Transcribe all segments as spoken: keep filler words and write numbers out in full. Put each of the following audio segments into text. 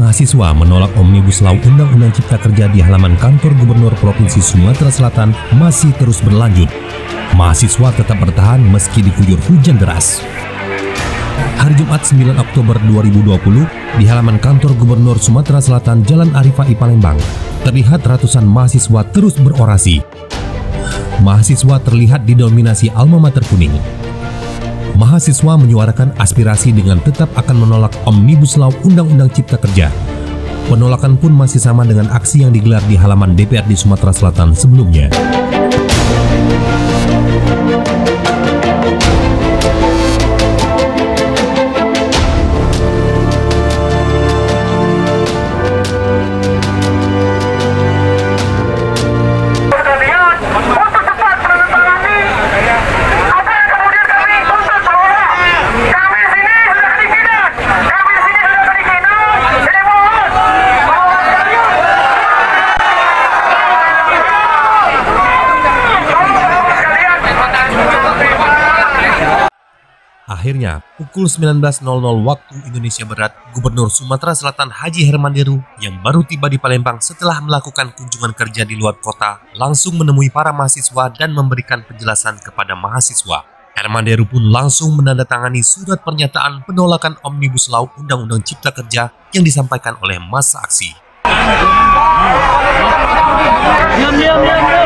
Mahasiswa menolak Omnibus Law Undang-Undang Cipta Kerja di halaman kantor Gubernur Provinsi Sumatera Selatan masih terus berlanjut. Mahasiswa tetap bertahan meski diguyur hujan deras. Hari Jumat sembilan Oktober dua ribu dua puluh, di halaman kantor Gubernur Sumatera Selatan Jalan Arifai Palembang, terlihat ratusan mahasiswa terus berorasi. Mahasiswa terlihat didominasi alma mater kuning. Mahasiswa menyuarakan aspirasi dengan tetap akan menolak Omnibus Law Undang-Undang Cipta Kerja. Penolakan pun masih sama dengan aksi yang digelar di halaman D P R D Sumatera Selatan sebelumnya. Akhirnya, pukul sembilan belas nol nol waktu Indonesia Barat, Gubernur Sumatera Selatan Haji Herman Deru yang baru tiba di Palembang setelah melakukan kunjungan kerja di luar kota, langsung menemui para mahasiswa dan memberikan penjelasan kepada mahasiswa. Herman Deru pun langsung menandatangani surat pernyataan penolakan Omnibus Law Undang-Undang Cipta Kerja yang disampaikan oleh massa aksi. Diam, diam, diam, diam.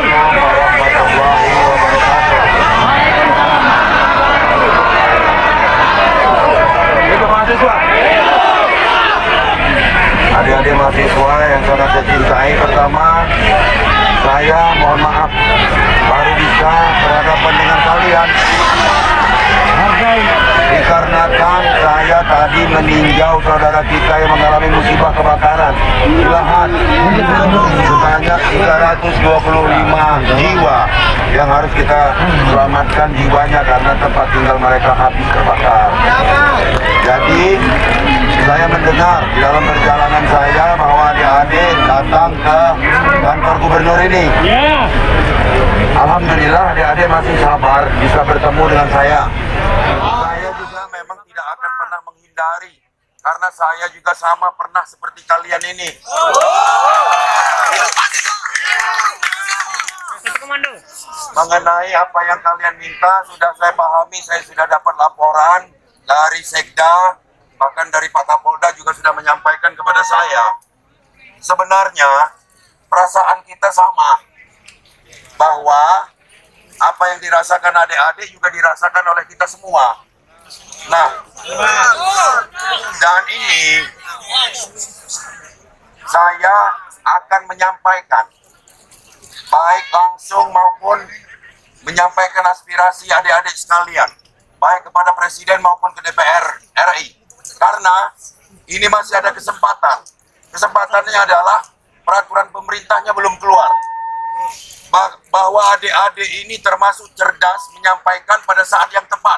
Adik-adik mahasiswa yang sangat saya cintai, pertama saya mohon maaf baru bisa berhadapan dengan kalian dikarenakan saya tadi meninjau saudara kita yang mengalami musibah kebakaran di lahan sebanyak tiga ratus dua puluh lima jiwa yang harus kita selamatkan jiwanya karena tempat tinggal mereka habis terbakar. Jadi saya mendengar di dalam perjalanan saya bahwa adik-adik datang ke kantor gubernur ini. Alhamdulillah adik-adik masih sabar bisa bertemu dengan saya. Saya juga memang tidak akan pernah menghindari karena saya juga sama pernah seperti kalian ini. Mengenai apa yang kalian minta sudah saya pahami, saya sudah dapat laporan dari Sekda, bahkan dari Pak Kapolda juga sudah menyampaikan kepada saya. Sebenarnya perasaan kita sama, bahwa apa yang dirasakan adik-adik juga dirasakan oleh kita semua. Nah, dan ini saya akan menyampaikan baik langsung maupun menyampaikan aspirasi adik-adik sekalian, baik kepada Presiden maupun ke D P R R I. Karena ini masih ada kesempatan. Kesempatannya adalah peraturan pemerintahnya belum keluar. Bah bahwa adik-adik ini termasuk cerdas menyampaikan pada saat yang tepat.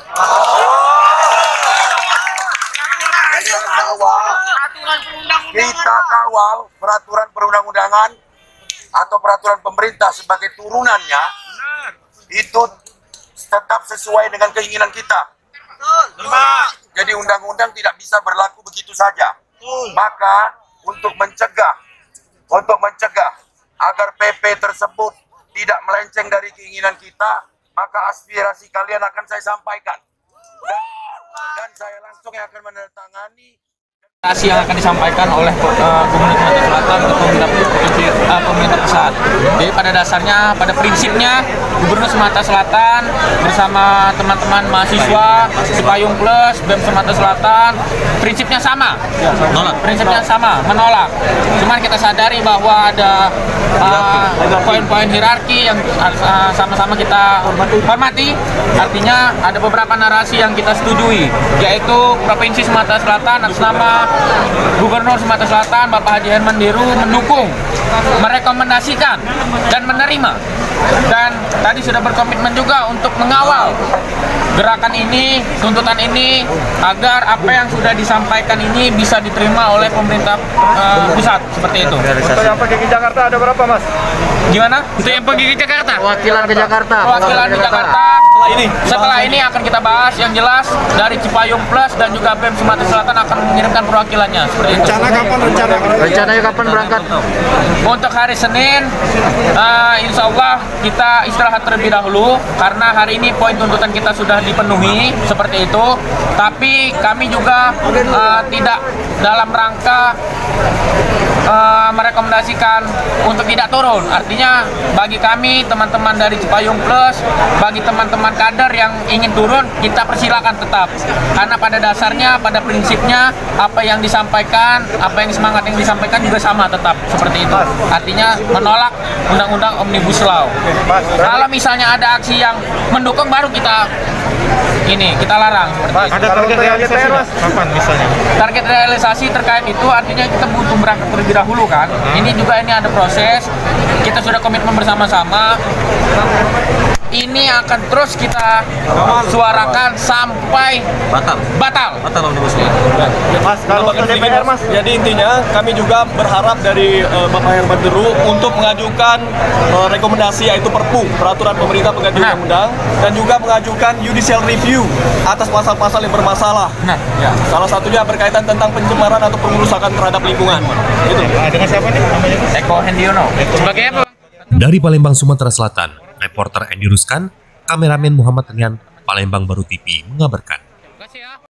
Kita kawal, kita kawal peraturan perundang-undangan atau peraturan pemerintah sebagai turunannya itu tetap sesuai dengan keinginan kita. Jadi undang-undang tidak bisa berlaku begitu saja. Maka untuk mencegah, untuk mencegah agar P P tersebut tidak melenceng dari keinginan kita, maka aspirasi kalian akan saya sampaikan. Dan, dan saya langsung yang akan menandatangani aspirasi yang akan disampaikan oleh uh, Gubernur Sumatera Selatan untuk pemerintah provinsi uh, pemerintah pusat. Jadi pada dasarnya, pada prinsipnya Gubernur Sumatera Selatan bersama teman-teman mahasiswa Cipayung Plus B E M Sumatera Selatan prinsipnya sama, menolak. Prinsipnya sama, menolak. Cuman kita sadari bahwa ada poin-poin uh, hierarki yang sama-sama uh, kita hormati. Artinya ada beberapa narasi yang kita setujui, yaitu Provinsi Sumatera Selatan atas nama Gubernur Sumatera Selatan Bapak Haji Herman Deru mendukung, merekomendasikan dan menerima, dan tadi sudah berkomitmen juga untuk mengawal gerakan ini, tuntutan ini, agar apa yang sudah disampaikan ini bisa diterima oleh pemerintah uh, pusat, seperti itu. Untuk yang pergi ke Jakarta ada berapa, Mas? Gimana? Itu yang pergi ke Jakarta? Perwakilan ke Jakarta. Perwakilan ke Jakarta. Setelah ini, Setelah ini akan kita bahas yang jelas dari Cipayung Plus dan juga B E M Sumatera Selatan akan mengirimkan perwakilannya. Seperti itu. rencana kapan rencana? Rencananya kapan berangkat? Untuk hari Senin, uh, insya Allah kita istirahat terlebih dahulu karena hari ini poin tuntutan kita sudah dipenuhi seperti itu. Tapi kami juga uh, tidak dalam rangka uh, merekomendasikan untuk tidak turun. Artinya bagi kami teman-teman dari Cipayung Plus, bagi teman-teman kader yang ingin turun, kita persilakan tetap. Karena pada dasarnya, pada prinsipnya apa yang disampaikan, apa yang semangat yang disampaikan juga sama tetap seperti itu. Artinya menolak undang-undang Omnibus Law. Kalau misalnya ada aksi yang mendukung baru kita ini kita larang. Ada target realisasi kapan misalnya? Target realisasi terkait itu artinya kita butuh berangkat terlebih dahulu kan. Ini juga ini ada proses. Kita sudah komitmen bersama-sama. Ini akan terus kita suarakan sampai batal. Batal. Batal Omnibus Law. Mas, kalau ke D P R Mas, jadi intinya kami juga berharap dari uh, Bapak yang berderu untuk mengajukan uh, rekomendasi yaitu Perpu, peraturan pemerintah pengganti Nah. undang-undang, dan juga mengajukan judicial review atas pasal-pasal yang bermasalah. Nah, Ya, salah satunya berkaitan tentang pencemaran atau pengerusakan terhadap lingkungan. Gitu. Dengan siapa nih namanya? Eko Hendiono. Sebagai apa? Dari Palembang, Sumatera Selatan, reporter Andy Ruskan, kameramen Muhammad Rian, Palembang Baru T V mengabarkan.